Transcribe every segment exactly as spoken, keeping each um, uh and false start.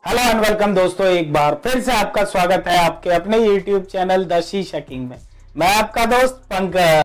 Hello and welcome दोस्तों, एक बार फिर से आपका स्वागत है आपके अपने YouTube channel the Sheesha king में। मैं आपका दोस्त पंकज।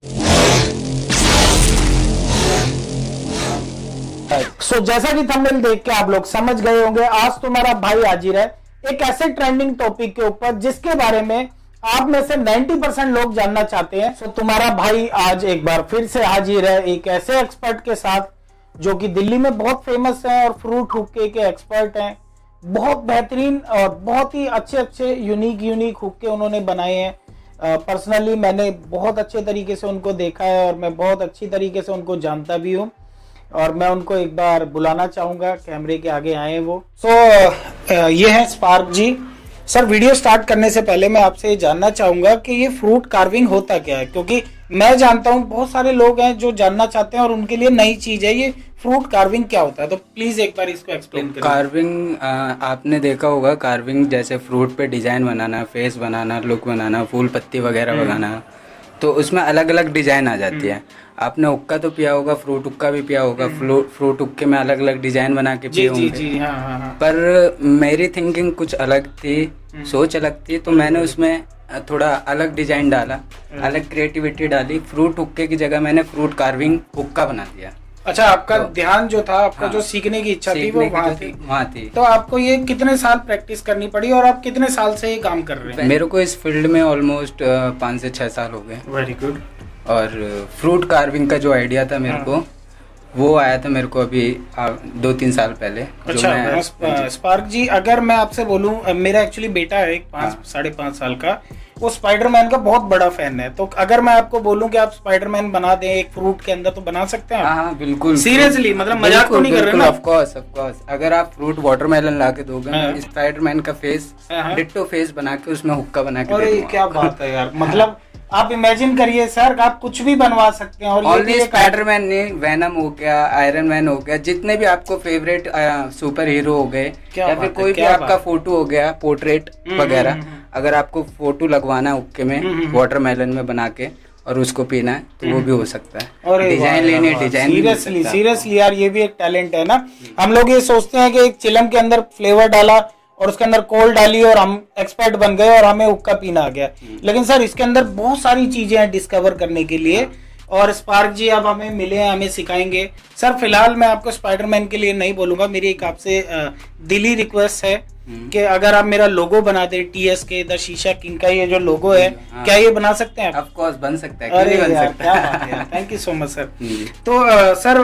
सो so, जैसा कि थंबनेल देख के आप लोग समझ गए होंगे, आज तुम्हारा भाई हाजिर है एक ऐसे ट्रेंडिंग टॉपिक के ऊपर जिसके बारे में आप में से नब्बे परसेंट लोग जानना चाहते हैं। सो so, तुम्हारा भाई आज एक बार फिर से हाजिर है एक ऐसे एक्सपर्ट के साथ जो कि दिल्ली में बहुत फेमस है और फ्रूट हुक्के के एक्सपर्ट हैं। बहुत बेहतरीन और बहुत ही अच्छे अच्छे यूनिक यूनिक हुक्के उन्होंने बनाए हैं। पर्सनली मैंने बहुत अच्छे तरीके से उनको देखा है और मैं बहुत अच्छी तरीके से उनको जानता भी हूँ और मैं उनको एक बार बुलाना चाहूँगा, कैमरे के आगे आए वो। सो so, ये है spark ji. Sir, video start करने से पहले मैं आपसे ये जानना चाहूँगा कि ये फ्रूट कार्विंग होता क्या है, क्योंकि मैं जानता हूँ बहुत सारे लोग हैं जो जानना चाहते हैं और उनके लिए नई चीज़ है। ये फ्रूट कार्विंग क्या होता है, तो प्लीज़ एक बार इसको एक्सप्लेन करिए। कार्विंग आपने देखा होगा, कार्विंग जैसे फ्रूट पे डिज़ाइन बनाना, फेस बनाना, लुक बनाना, फूल पत्ती वगैरह बनाना, तो उसमें अलग अलग डिज़ाइन आ जाती है। आपने हुक्का तो पिया होगा, फ्रूट हुक्का भी पिया होगा। फ्रूट हुक्के में अलग अलग डिजाइन बना के पिए होंगे। जी जी हाँ हाँ हाँ। पर मेरी थिंकिंग कुछ अलग थी, सोच अलग थी, तो मैंने उसमें थोड़ा अलग डिजाइन डाला, अलग क्रिएटिविटी डाली। फ्रूट हुक्के की जगह मैंने फ्रूट कार्विंग हुक्का बना दिया। अच्छा, आपका तो, ध्यान जो था, आपका हाँ, जो सीखने की इच्छा थी वो वहाँ थी वहाँ थी। तो आपको ये कितने साल प्रैक्टिस करनी पड़ी और आप कितने साल से ये काम कर रहे हैं? मेरे को इस फील्ड में ऑलमोस्ट पाँच से छह साल हो गए। Very good. और फ्रूट कार्विंग का जो आइडिया था मेरे को, वो आया था मेरे को अभी दो तीन साल पहले। अच्छा स्पार्क जी, अगर मैं आपसे बोलूं, मेरा एक्चुअली बेटा है एक पाँच साढ़े पाँच साल का, वो स्पाइडरमैन का बहुत बड़ा फैन है। तो अगर मैं आपको बोलूं कि आप स्पाइडरमैन बना दें एक फ्रूट के अंदर, तो बना सकते हैं? हाँ बिल्कुल, सीरियसली, मतलब मजाक तो नहीं कर रहे ना? Of course of course. अगर आप फ्रूट वाटरमेलन ला के दोगे, स्पाइडरमैन का फेस डिट्टो फेस बना के उसमें हुक्का बना के, अरे क्या बात है यार। मतलब आप इमेजिन करिए सर, आप कुछ भी बनवा सकते हैं। और ओनली स्पाइडरमैन नहीं, वेनम हो गया, आयरन मैन हो गया, जितने भी आपको फेवरेट सुपर हीरो हो गए, या फिर कोई भी आपका फोटो हो गया, पोर्ट्रेट वगैरह, अगर आपको फोटो लगवाना है हुक्के में वाटरमेलन में बना के और उसको पीना है, तो वो भी हो सकता है। और डिजाइन लेने, डिजाइन सीरियसली सीरियसली यार, ये भी एक टैलेंट है ना। हम लोग ये सोचते हैं कि एक चिलम के अंदर फ्लेवर डाला और उसके अंदर कोल डाली और हम एक्सपर्ट बन गए और हमें हुक्का पीना आ गया। लेकिन सर, इसके अंदर बहुत सारी चीजें हैं डिस्कवर करने के लिए, और स्पार्क जी अब हमें मिले हैं, हमें सिखाएंगे। सर फिलहाल मैं आपको स्पाइडरमैन के लिए नहीं बोलूंगा, मेरी एक आपसे दिली रिक्वेस्ट है कि अगर आप मेरा लोगो बना दे, T S K the Sheesha king का ये जो लोगो है, क्या ये बना सकते हैं? ऑफ कोर्स बन सकता है। अरे बन सकता क्या बात है, thank you so much sir. तो सर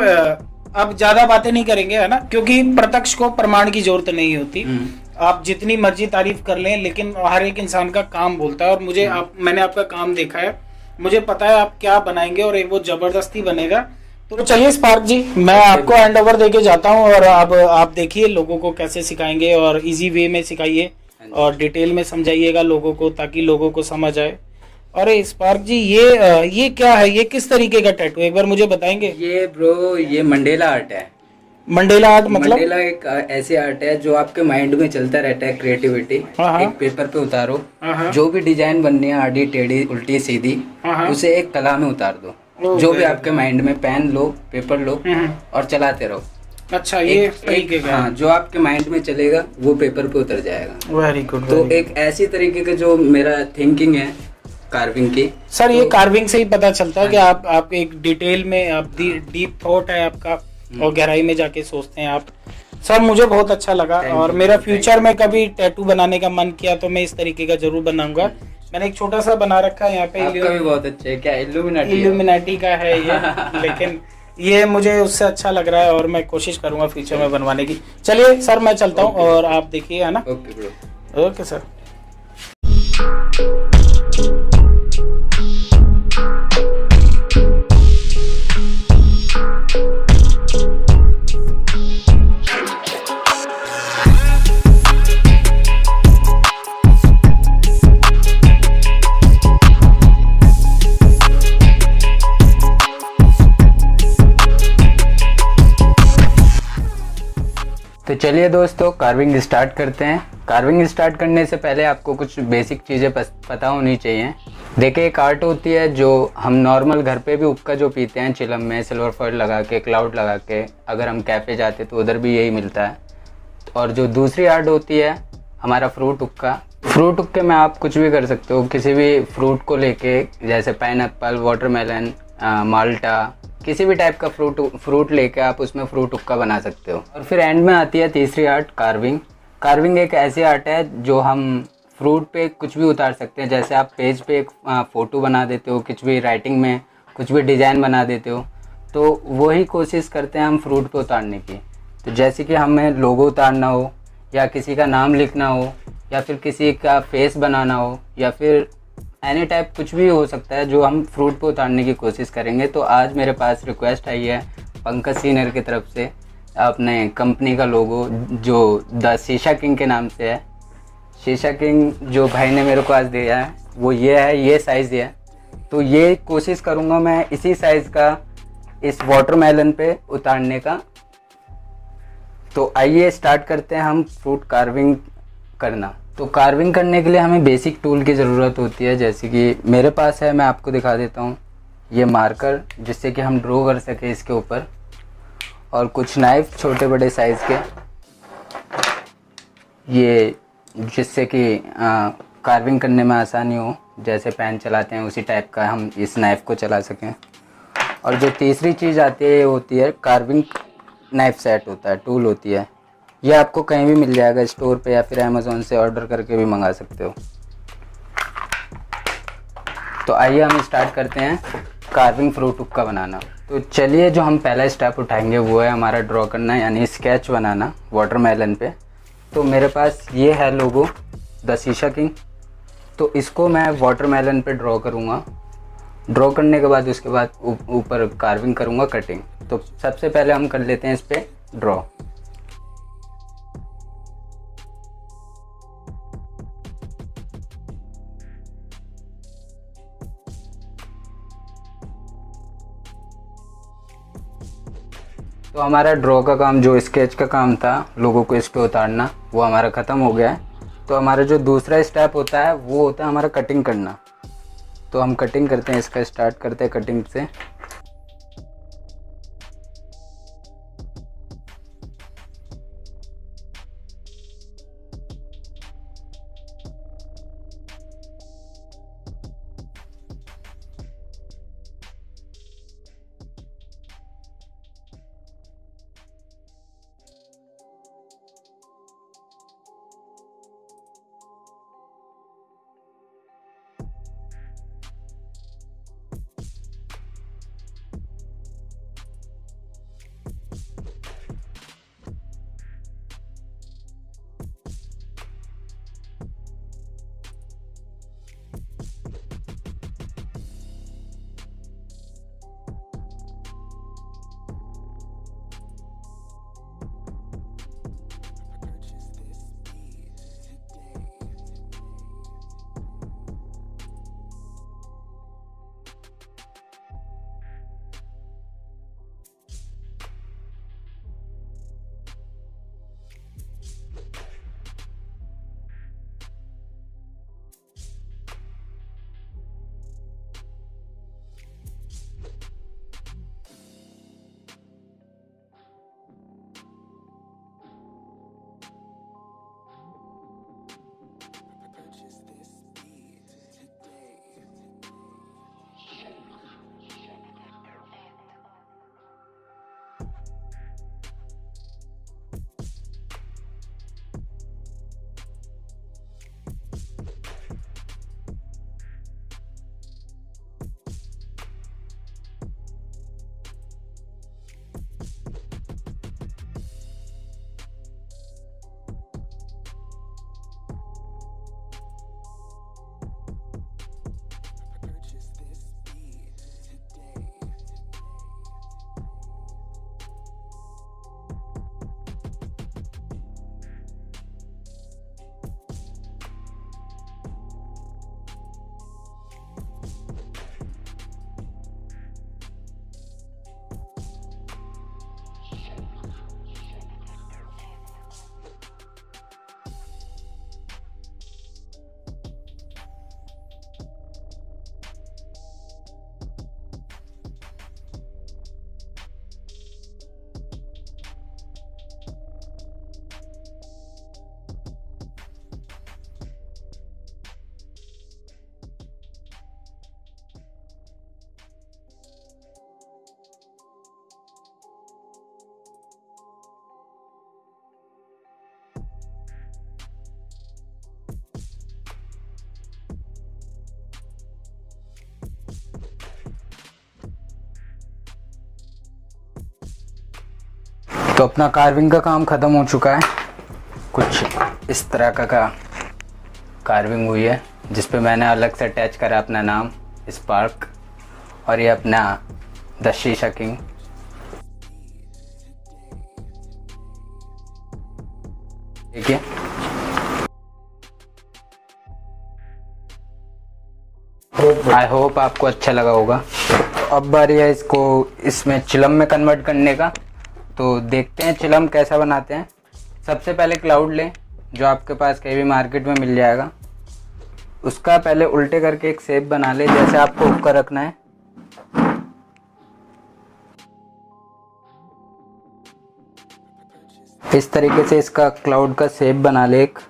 अब ज्यादा बातें नहीं करेंगे, है ना, क्योंकि प्रत्यक्ष को प्रमाण की जरूरत नहीं होती। आप जितनी मर्जी तारीफ कर लें, लेकिन हर एक इंसान का काम बोलता है। और मुझे आप मैंने आपका काम देखा है, मुझे पता है आप क्या बनाएंगे और वो जबरदस्ती बनेगा। तो चलिए स्पार्क जी, मैं आपको हैंड ओवर देके जाता हूँ और अब आप देखिए लोगों को कैसे सिखाएंगे, और इजी वे में सिखाइए और डिटेल में समझाइएगा लोगों को, ताकि लोगों को समझ आए। अरे स्पार्क जी, ये ये क्या है, ये किस तरीके का टैटू, एक बार मुझे बताएंगे? ये ब्रो, ये मंडेला आर्ट है। मंडेला आर्ट मतलब? मंडेला एक ऐसी आर्ट है जो आपके माइंड में चलता रहता है, क्रिएटिविटी। एक पेपर पे उतारो, जो भी डिजाइन बननी है, आड़ी टेढ़ी उल्टी सीधी, उसे एक कला में उतार दो। जो भी आपके माइंड में, पेन लो, पेपर लो और चलाते रहो। अच्छा, ये तरीके का? हाँ, जो आपके माइंड में चलेगा वो पेपर पे उतर जाएगा। Very good. तो एक ऐसी तरीके का जो मेरा थिंकिंग है कार्विंग की। सर ये कार्विंग से ही पता चलता है कि आप आप एक डिटेल में, आप डीप थॉट है आपका और गहराई में जाके सोचते हैं आप। सर मुझे बहुत अच्छा लगा, और मेरा फ्यूचर में कभी टैटू बनाने का मन किया तो मैं इस तरीके का जरूर बनाऊंगा। मैंने एक छोटा सा बना रखा है यहाँ पे। आपका भी बहुत अच्छा है। क्या इल्यूमिनाटी? इल्यूमिनाटी का है ये लेकिन ये मुझे उससे अच्छा लग रहा है और मैं कोशिश करूंगा फ्यूचर में बनवाने की। चलिए सर, मैं चलता हूँ और आप देखिए, है ना? Okay bro. Okay sir. तो चलिए दोस्तों, कार्विंग स्टार्ट करते हैं। कार्विंग स्टार्ट करने से पहले आपको कुछ बेसिक चीज़ें पता होनी चाहिए। देखिए, एक आर्ट होती है जो हम नॉर्मल घर पे भी हुक्का जो पीते हैं चिलम में, सिल्वर फॉइल लगा के, क्लाउड लगा के, अगर हम कैफ़े जाते तो उधर भी यही मिलता है। और जो दूसरी आर्ट होती है हमारा फ्रूट हुक्का। फ्रूट हुक्के में आप कुछ भी कर सकते हो, किसी भी फ्रूट को लेके, जैसे पाइनएप्पल, वाटरमेलन, माल्टा, किसी भी टाइप का फ्रूट फ्रूट लेके आप उसमें फ्रूट हुक्का बना सकते हो। और फिर एंड में आती है तीसरी आर्ट, कार्विंग। कार्विंग एक ऐसी आर्ट है जो हम फ्रूट पे कुछ भी उतार सकते हैं। जैसे आप पेज पे एक फ़ोटो बना देते हो, कुछ भी राइटिंग में कुछ भी डिज़ाइन बना देते हो, तो वही कोशिश करते हैं हम फ्रूट पे उतारने की। तो जैसे कि हमें लोगो उतारना हो, या किसी का नाम लिखना हो, या फिर किसी का फेस बनाना हो, या फिर एनी टाइप कुछ भी हो सकता है जो हम फ्रूट पे उतारने की कोशिश करेंगे। तो आज मेरे पास रिक्वेस्ट आई है पंकज सीनियर की तरफ से, अपने कंपनी का लोगो जो द शीशा किंग के नाम से है। शीशा किंग जो भाई ने मेरे को आज दिया है वो ये है, ये साइज़ है। तो ये कोशिश करूँगा मैं इसी साइज़ का इस वाटरमेलन पे उतारने का। तो आइए स्टार्ट करते हैं हम फ्रूट कार्विंग करना। तो कार्विंग करने के लिए हमें बेसिक टूल की ज़रूरत होती है, जैसे कि मेरे पास है, मैं आपको दिखा देता हूँ, ये मार्कर जिससे कि हम ड्रॉ कर सके इसके ऊपर, और कुछ नाइफ छोटे बड़े साइज़ के, ये जिससे कि कार्विंग करने में आसानी हो, जैसे पेन चलाते हैं उसी टाइप का हम इस नाइफ को चला सकें। और जो तीसरी चीज़ आती है ये होती है कार्विंग नाइफ सेट होता है, टूल होती है। ये आपको कहीं भी मिल जाएगा स्टोर पे, या फिर अमेज़ोन से ऑर्डर करके भी मंगा सकते हो। तो आइए हम स्टार्ट करते हैं कार्विंग फ्रूट हुक्का बनाना। तो चलिए, जो हम पहला स्टेप उठाएंगे वो है हमारा ड्रॉ करना, यानी स्केच बनाना वाटरमेलन पे। तो मेरे पास ये है लोगो द शीशा किंग, तो इसको मैं वाटरमेलन पे ड्रॉ करूँगा। ड्रॉ करने के बाद उसके बाद ऊपर कार्विंग करूँगा, कटिंग। तो सबसे पहले हम कर लेते हैं इस पे ड्रॉ। तो हमारा ड्रॉ का काम, जो स्केच का काम था लोगों को इस पे उतारना, वो हमारा ख़त्म हो गया है। तो हमारा जो दूसरा स्टेप होता है वो होता है हमारा कटिंग करना। तो हम कटिंग करते हैं, इसका स्टार्ट करते हैं कटिंग से। तो अपना कार्विंग का काम ख़त्म हो चुका है। कुछ इस तरह का, का कार्विंग हुई है जिस पे मैंने अलग से अटैच करा अपना नाम स्पार्क, और ये अपना द शीशा किंग। ठीक है, आई होप आपको अच्छा लगा होगा। तो अब बारी है इसको इसमें चिलम में कन्वर्ट करने का। तो देखते हैं चिलम कैसा बनाते हैं। सबसे पहले क्लाउड लें जो आपके पास कहीं भी मार्केट में मिल जाएगा। उसका पहले उल्टे करके एक शेप बना ले जैसे आपको हुक्का रखना है। इस तरीके से इसका क्लाउड का शेप बना ले एक।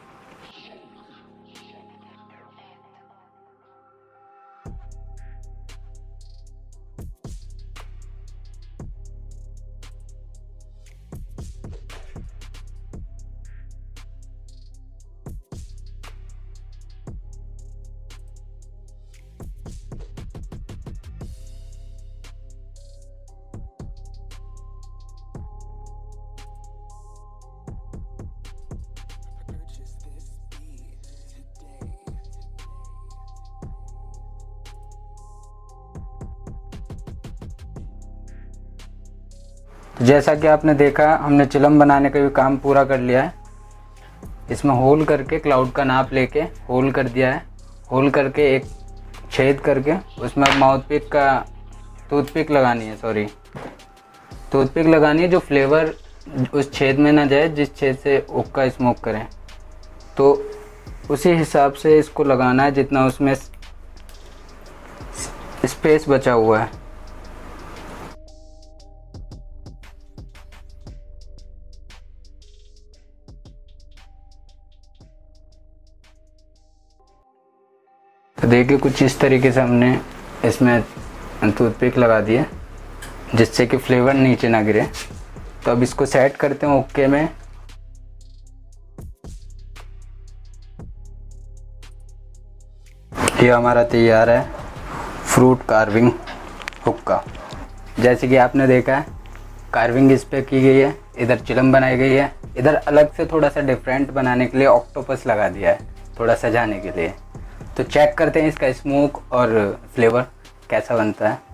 तो जैसा कि आपने देखा हमने चिलम बनाने का भी काम पूरा कर लिया है। इसमें होल करके क्लाउड का नाप लेके होल कर दिया है। होल करके एक छेद करके उसमें माउथ पिक का टूथपिक लगानी है सॉरी टूथपिक लगानी है जो फ्लेवर उस छेद में ना जाए जिस छेद से हुक्का स्मोक करें। तो उसी हिसाब से इसको लगाना है जितना उसमें स्पेस बचा हुआ है। तो देखिए कुछ इस तरीके से हमने इसमें टूथपिक लगा दिए जिससे कि फ्लेवर नीचे ना गिरे। तो अब इसको सेट करते हैं ओके में। ये हमारा तैयार है फ्रूट कार्विंग हुक्का। जैसे कि आपने देखा है कार्विंग इस पे की गई है, इधर चिलम बनाई गई है, इधर अलग से थोड़ा सा डिफरेंट बनाने के लिए ऑक्टोपस लगा दिया है थोड़ा सजाने के लिए। तो चेक करते हैं इसका स्मोक और फ्लेवर कैसा बनता है।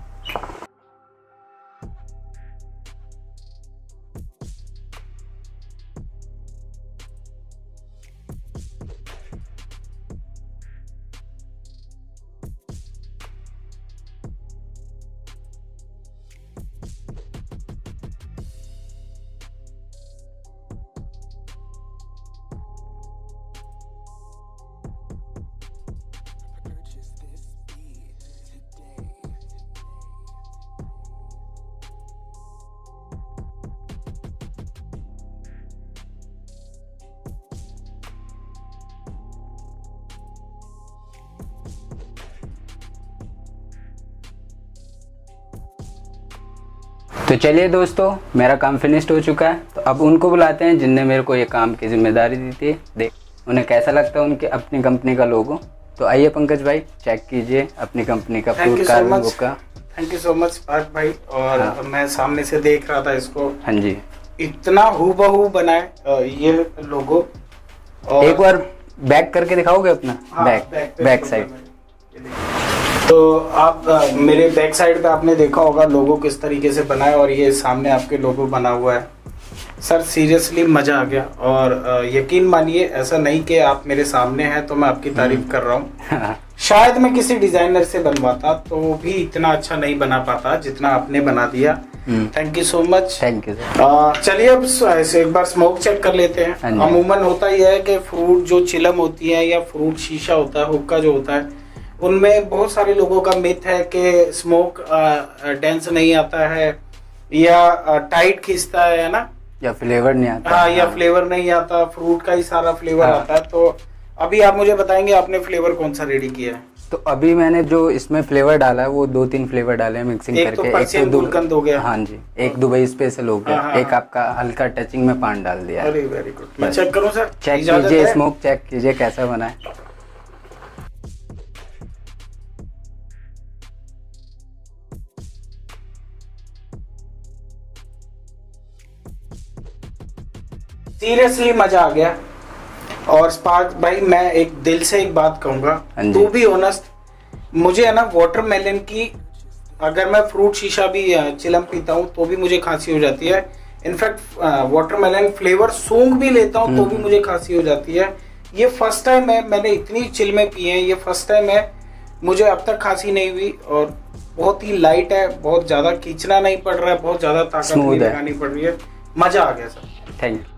तो चलिए दोस्तों मेरा काम फिनिश्ड हो चुका है। तो अब उनको बुलाते हैं जिनने मेरे को ये काम की जिम्मेदारी दी थी, देख उन्हें कैसा लगता है उनके अपनी कंपनी का लोगो। तो आइए पंकज भाई चेक कीजिए अपनी कंपनी का फ्रूट कार्विंग हुक्का। Thank you so much Parth भाई। और हाँ। मैं सामने से देख रहा था इसको। हाँ जी, इतना हूबहू बना है ये लोगो। और एक बार बैक करके दिखाओगे अपना? हाँ, बैक बैक, बैक साइड। तो आप मेरे बैक साइड पे आपने देखा होगा लोगो किस तरीके से बना है और ये सामने आपके लोगो बना हुआ है। सर सीरियसली मज़ा आ गया। और यकीन मानिए ऐसा नहीं कि आप मेरे सामने हैं तो मैं आपकी तारीफ कर रहा हूँ। शायद मैं किसी डिजाइनर से बनवाता तो वो भी इतना अच्छा नहीं बना पाता जितना आपने बना दिया। Thank you so much. Thank you. चलिए अब ऐसे एक बार स्मोक चेक कर लेते हैं। अमूमन होता ही है कि फ्रूट जो चिलम होती है या फ्रूट शीशा होता है, हुक्का जो होता है, उनमें बहुत सारे लोगों का मिथ है कि स्मोक डेंस नहीं आता है या टाइट खींचता है ना, या फ्लेवर नहीं आता। हाँ, या फ्लेवर नहीं आता, फ्रूट का ही सारा फ्लेवर हाँ। आता है। तो अभी आप मुझे बताएंगे आपने फ्लेवर कौन सा रेडी किया है? तो अभी मैंने जो इसमें फ्लेवर डाला है वो दो तीन फ्लेवर डाले हैं मिक्सिंग एक करके। तो एक तो गुलकंद हो गया। हाँ जी, एक दुबई स्पेशल हो गया। हाँ, एक आपका हल्का टचिंग में पान डाल दिया। Very very good. मैं चेक करूं सर? चेक कीजिए, स्मोक चेक कीजिए कैसा बना है। सीरियसली मजा आ गया। और स्पार्क भाई मैं एक दिल से एक बात कहूंगा, टू बी ऑनेस्ट, मुझे है ना वाटरमेलन की, अगर मैं फ्रूट शीशा भी चिलम पीता हूँ तो भी मुझे खांसी हो जाती है। इनफैक्ट वाटरमेलन फ्लेवर सूंघ भी लेता हूँ तो भी मुझे खांसी हो जाती है। ये फर्स्ट टाइम है मैंने इतनी चिल में पी है, ये फर्स्ट टाइम है, मुझे अब तक खांसी नहीं हुई। और बहुत ही लाइट है, बहुत ज्यादा खींचना नहीं पड़ रहा है, बहुत ज्यादा ताकत नहीं लगानी पड़ रही है, मजा आ गया सर। Thank you.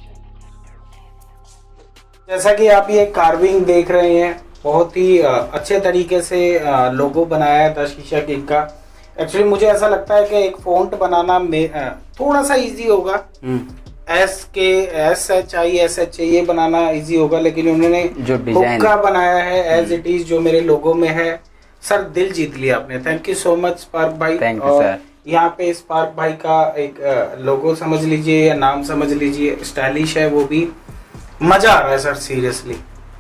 जैसा कि आप ये कार्विंग देख रहे हैं, बहुत ही अच्छे तरीके से लोगो बनाया है द शीशा किंग का। एक्चुअली मुझे ऐसा लगता है कि एक फॉन्ट बनाना में थोड़ा सा इजी होगा, S K S H I S H ये बनाना इजी होगा, लेकिन उन्होंने जो डिजाइन का बनाया है एज इट इज जो मेरे लोगो में है, सर दिल जीत लिया आपने। Thank you so much spark भाई। Thank you sir. यहाँ पे स्पार्क भाई का एक लोगो समझ लीजिए या नाम समझ लीजिए, स्टाइलिश है, वो भी मजा आ रहा है सर सीरियसली।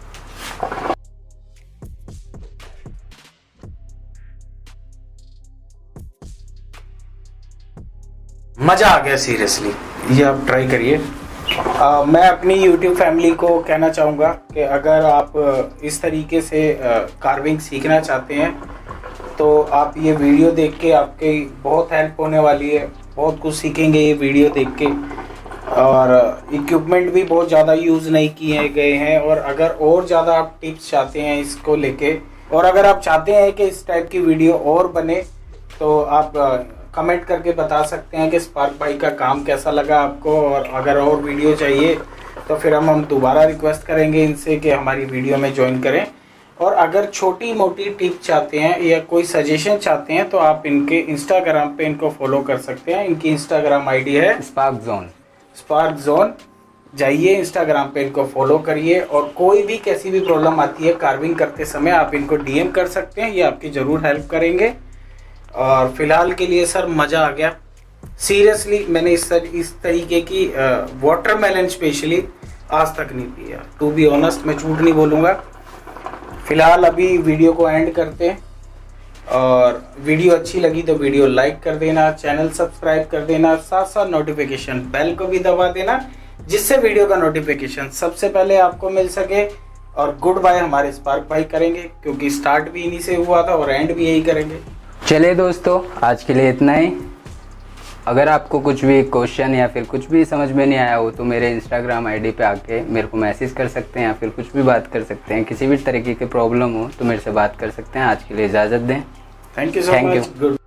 मजा आ गया सीरियसली, ये आप ट्राई करिए। मैं अपनी यूट्यूब फैमिली को कहना चाहूँगा कि अगर आप इस तरीके से कार्विंग सीखना चाहते हैं तो आप ये वीडियो देख के आपके बहुत हेल्प होने वाली है, बहुत कुछ सीखेंगे ये वीडियो देख के। और इक्विपमेंट भी बहुत ज़्यादा यूज़ नहीं किए गए हैं। और अगर और ज़्यादा आप टिप्स चाहते हैं इसको लेके, और अगर आप चाहते हैं कि इस टाइप की वीडियो और बने, तो आप कमेंट करके बता सकते हैं कि स्पार्क भाई का काम कैसा लगा आपको। और अगर और वीडियो चाहिए तो फिर हम हम दोबारा रिक्वेस्ट करेंगे इनसे कि हमारी वीडियो में ज्वाइन करें। और अगर छोटी मोटी टिप चाहते हैं या कोई सजेशन चाहते हैं तो आप इनके इंस्टाग्राम पे इनको फॉलो कर सकते हैं। इनकी इंस्टाग्राम आईडी है स्पार्क जोन। स्पार्क जोन, जाइए इंस्टाग्राम पे इनको फॉलो करिए। और कोई भी कैसी भी प्रॉब्लम आती है कार्विंग करते समय आप इनको डीएम कर सकते हैं, ये आपकी ज़रूर हेल्प करेंगे। और फिलहाल के लिए सर मज़ा आ गया सीरियसली। मैंने इस सर, इस तरीके की वाटरमेलन स्पेशली आज तक नहीं पिया, टू बी ऑनेस्ट, मैं झूठ नहीं बोलूँगा। फिलहाल अभी वीडियो को एंड करते हैं, और वीडियो अच्छी लगी तो वीडियो लाइक कर देना, चैनल सब्सक्राइब कर देना, साथ साथ नोटिफिकेशन बेल को भी दबा देना, जिससे वीडियो का नोटिफिकेशन सबसे पहले आपको मिल सके। और गुड बाय हमारे स्पार्क भाई करेंगे, क्योंकि स्टार्ट भी इन्हीं से हुआ था और एंड भी यही करेंगे। चलिए दोस्तों, आज के लिए इतना ही। अगर आपको कुछ भी क्वेश्चन या फिर कुछ भी समझ में नहीं आया हो तो मेरे इंस्टाग्राम आईडी पे आके मेरे को मैसेज कर सकते हैं या फिर कुछ भी बात कर सकते हैं। किसी भी तरीके की प्रॉब्लम हो तो मेरे से बात कर सकते हैं। आज के लिए इजाज़त दें। Thank you so much. Good.